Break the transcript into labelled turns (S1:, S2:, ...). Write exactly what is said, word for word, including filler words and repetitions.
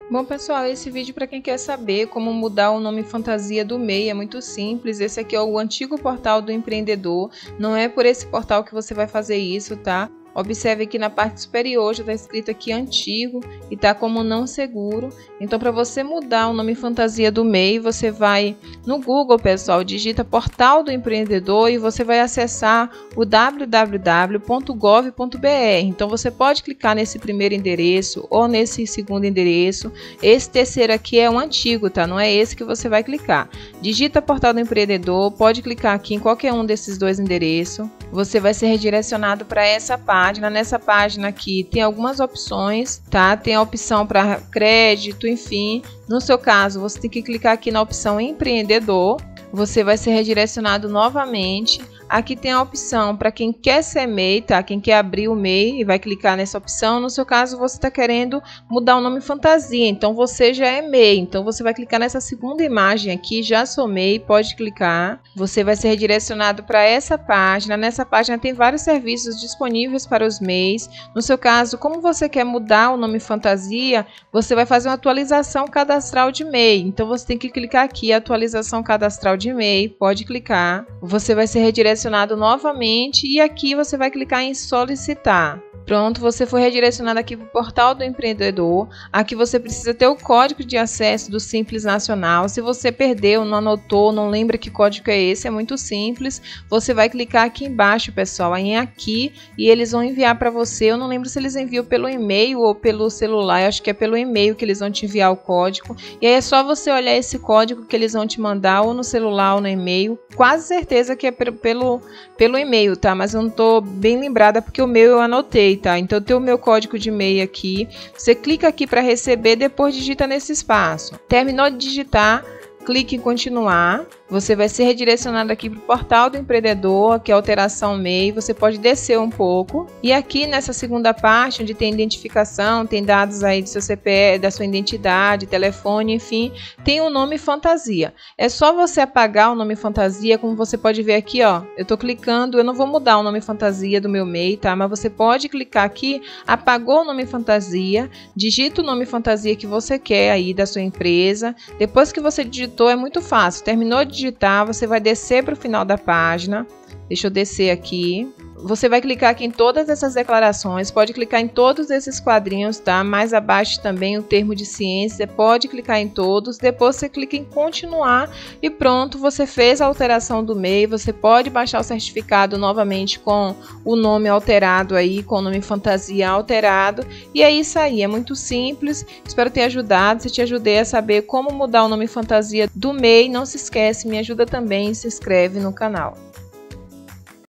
S1: Bom pessoal, esse vídeo para quem quer saber como mudar o nome fantasia do M E I é muito simples. Esse aqui é o antigo portal do empreendedor, não é por esse portal que você vai fazer isso, tá? Observe aqui na parte superior, já está escrito aqui antigo e está como não seguro. Então, para você mudar o nome fantasia do M E I, você vai no Google, pessoal, digita portal do empreendedor e você vai acessar o w w w ponto gov ponto b r. Então, você pode clicar nesse primeiro endereço ou nesse segundo endereço. Esse terceiro aqui é um antigo, tá? Não é esse que você vai clicar. Digita portal do empreendedor, pode clicar aqui em qualquer um desses dois endereços. Você vai ser redirecionado para essa página. Nessa página aqui tem algumas opções, tá? Tem a opção para crédito, enfim. No seu caso, você tem que clicar aqui na opção empreendedor. Você vai ser redirecionado novamente. Aqui tem a opção para quem quer ser M E I, tá? Quem quer abrir o M E I e vai clicar nessa opção. No seu caso, você está querendo mudar o nome fantasia, então você já é M E I. Então você vai clicar nessa segunda imagem aqui, já sou M E I, pode clicar. Você vai ser redirecionado para essa página. Nessa página tem vários serviços disponíveis para os M E Is. No seu caso, como você quer mudar o nome fantasia, você vai fazer uma atualização cadastral de M E I. Então você tem que clicar aqui, atualização cadastral de M E I, pode clicar. Você vai ser redirecionado novamente e aqui você vai clicar em solicitar. Pronto, você foi redirecionado aqui para o portal do empreendedor. Aqui você precisa ter o código de acesso do Simples Nacional. Se você perdeu, não anotou, não lembra que código é esse, é muito simples. Você vai clicar aqui embaixo, pessoal, em aqui, e eles vão enviar para você. Eu não lembro se eles enviam pelo e-mail ou pelo celular. Eu acho que é pelo e-mail que eles vão te enviar o código. E aí é só você olhar esse código que eles vão te mandar ou no celular ou no e-mail. Quase certeza que é pelo, pelo, pelo e-mail, tá? Mas eu não tô bem lembrada porque o meu eu anotei. Tá? Então, tem o meu código de e-mail aqui. Você clica aqui para receber, depois digita nesse espaço. Terminou de digitar, clique em continuar. Você vai ser redirecionado aqui para o portal do empreendedor, que é alteração M E I. Você pode descer um pouco. E aqui nessa segunda parte, onde tem identificação, tem dados aí do seu C P F, da sua identidade, telefone, enfim, tem o nome fantasia. É só você apagar o nome fantasia, como você pode ver aqui, ó. Eu estou clicando, eu não vou mudar o nome fantasia do meu M E I, tá? Mas você pode clicar aqui, apagou o nome fantasia, digita o nome fantasia que você quer aí da sua empresa. Depois que você digitou, é muito fácil. Terminou de digitar, você vai descer para o final da página. Deixa eu descer aqui. Você vai clicar aqui em todas essas declarações, pode clicar em todos esses quadrinhos, tá? Mais abaixo também o termo de ciência, pode clicar em todos, depois você clica em continuar e pronto, você fez a alteração do M E I, você pode baixar o certificado novamente com o nome alterado aí, com o nome fantasia alterado, e é isso aí, é muito simples, espero ter ajudado. Se te ajudei a saber como mudar o nome fantasia do M E I, não se esquece, me ajuda também e se inscreve no canal.